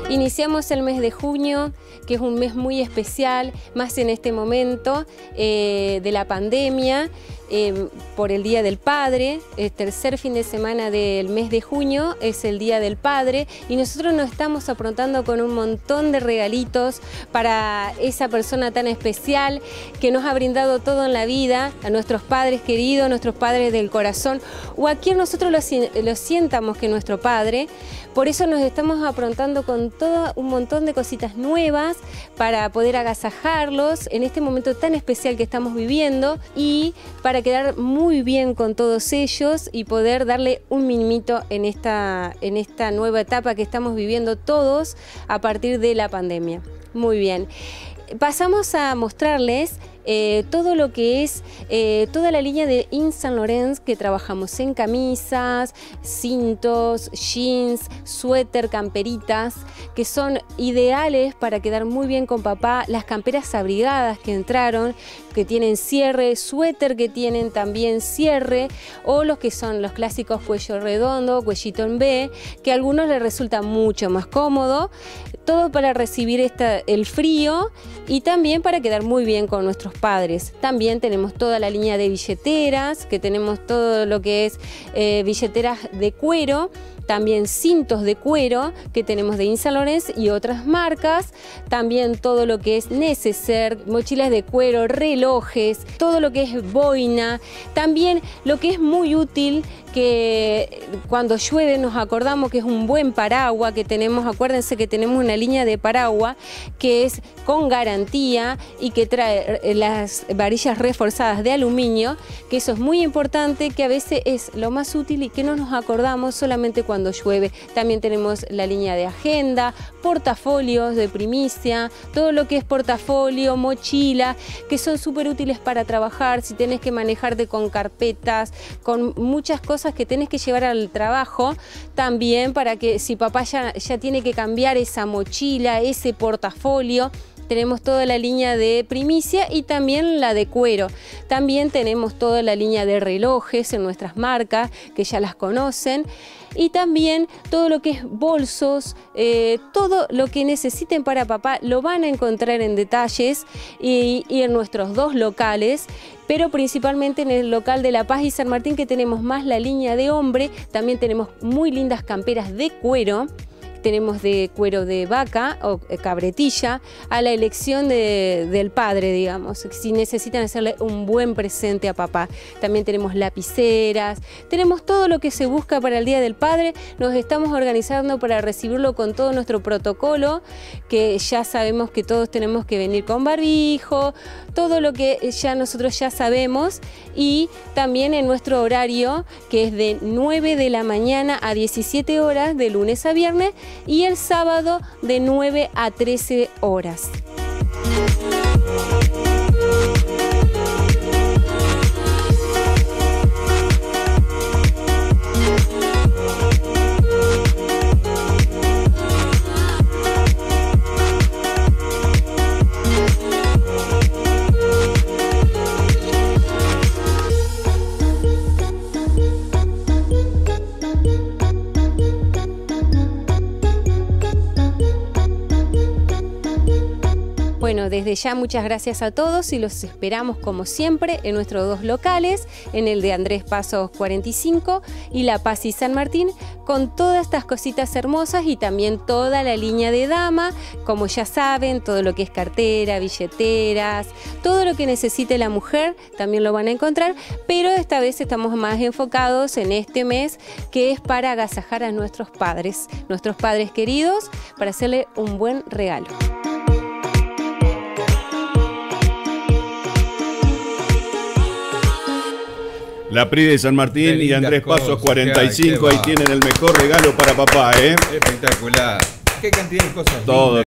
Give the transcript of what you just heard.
Iniciamos el mes de junio, que es un mes muy especial, más en este momento de la pandemia, por el Día del Padre. El tercer fin de semana del mes de junio es el Día del Padre y nosotros nos estamos aprontando con un montón de regalitos para esa persona tan especial que nos ha brindado todo en la vida, a nuestros padres queridos, nuestros padres del corazón, o a quien nosotros lo sientamos que nuestro padre. Por eso nos estamos aprontando con todo un montón de cositas nuevas para poder agasajarlos en este momento tan especial que estamos viviendo y para quedar muy bien con todos ellos y poder darle un mimito en esta nueva etapa que estamos viviendo todos a partir de la pandemia. Muy bien. Pasamos a mostrarles todo lo que es toda la línea de Yves Saint Laurent que trabajamos en camisas, cintos, jeans, suéter, camperitas, que son ideales para quedar muy bien con papá. Las camperas abrigadas que entraron, que tienen cierre, suéter que tienen también cierre, o los que son los clásicos cuello redondo, cuellito en V, que a algunos les resulta mucho más cómodo. Todo para recibir el frío y también para quedar muy bien con nuestros padres. También tenemos toda la línea de billeteras, que tenemos todo lo que es billeteras de cuero, también cintos de cuero que tenemos de Yves Saint Laurent y otras marcas, también todo lo que es neceser, mochilas de cuero, relojes, todo lo que es boina, también lo que es muy útil, que cuando llueve nos acordamos que es un buen paraguas que tenemos. Acuérdense que tenemos una línea de paraguas que es con garantía y que trae las varillas reforzadas de aluminio, que eso es muy importante, que a veces es lo más útil y que no nos acordamos solamente cuando llueve. También tenemos la línea de agenda, portafolios de primicia, todo lo que es portafolio, mochila, que son súper útiles para trabajar, si tenés que manejarte con carpetas, con muchas cosas que tenés que llevar al trabajo, también para que si papá ya tiene que cambiar esa mochila, ese portafolio. Tenemos toda la línea de primicia y también la de cuero. También tenemos toda la línea de relojes en nuestras marcas, que ya las conocen. Y también todo lo que es bolsos, todo lo que necesiten para papá lo van a encontrar en Detalles y en nuestros dos locales, pero principalmente en el local de La Paz y San Martín, que tenemos más la línea de hombre. También tenemos muy lindas camperas de cuero. Tenemos de cuero de vaca o cabretilla, a la elección del padre, digamos, si necesitan hacerle un buen presente a papá. También tenemos lapiceras, tenemos todo lo que se busca para el Día del Padre. Nos estamos organizando para recibirlo con todo nuestro protocolo, que ya sabemos que todos tenemos que venir con barbijo, todo lo que nosotros ya sabemos, y también en nuestro horario, que es de 9 de la mañana a 17 horas, de lunes a viernes, y el sábado de 9 a 13 horas. Bueno, desde ya muchas gracias a todos y los esperamos como siempre en nuestros dos locales, en el de Andrés Pasos 45 y La Paz y San Martín, con todas estas cositas hermosas y también toda la línea de dama, como ya saben, todo lo que es cartera, billeteras, todo lo que necesite la mujer también lo van a encontrar, pero esta vez estamos más enfocados en este mes, que es para agasajar a nuestros padres queridos, para hacerle un buen regalo. La PRI de San Martín y Andrés Pasos 45, ahí tienen el mejor regalo para papá, ¿eh? Espectacular. Qué cantidad de cosas. Todo.